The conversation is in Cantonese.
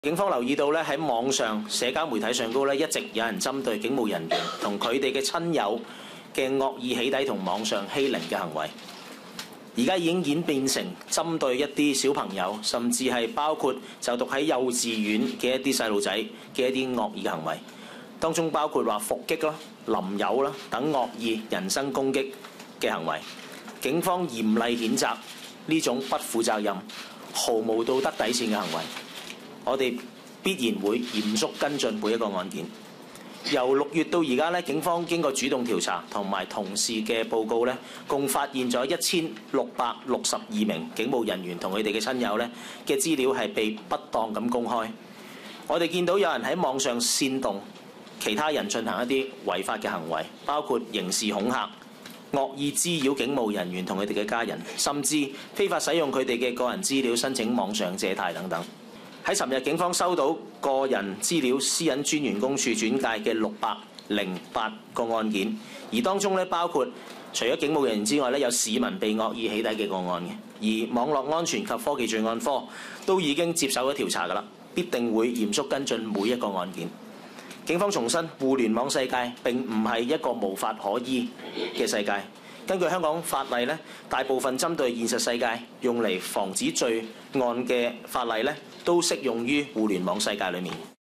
警方留意到咧，喺網上社交媒體上高咧，一直有人針對警務人員同佢哋嘅親友嘅惡意起底同網上欺凌嘅行為。而家已經演變成針對一啲小朋友，甚至係包括就讀喺幼稚園嘅一啲細路仔嘅一啲惡意嘅行為，當中包括話伏擊啦、淋油啦等惡意人身攻擊嘅行為。警方嚴厲譴責呢種不負責任、毫無道德底線嘅行為。我哋必然會嚴肅跟進每一個案件。由6月到而家咧，警方經過主動調查同埋同事嘅報告咧，共發現咗1662名警務人員同佢哋嘅親友咧嘅資料係被不當咁公開。我哋見到有人喺網上煽動其他人進行一啲違法嘅行為，包括刑事恐嚇、惡意滋擾警務人員同佢哋嘅家人，甚至非法使用佢哋嘅個人資料申請網上借貸等等。喺尋日，警方收到個人資料私隱專員公署轉介嘅608個案件，而當中咧包括除咗警務人員之外咧，有市民被惡意起底嘅個案嘅。而網絡安全及科技罪案科都已經接手咗調查㗎啦，必定會嚴肅跟進每一個案件。警方重申，互聯網世界並唔係一個無法可依嘅世界。根據香港法例咧，大部分針對現實世界用嚟防止罪案嘅法例咧，都適用於互聯網世界裏面。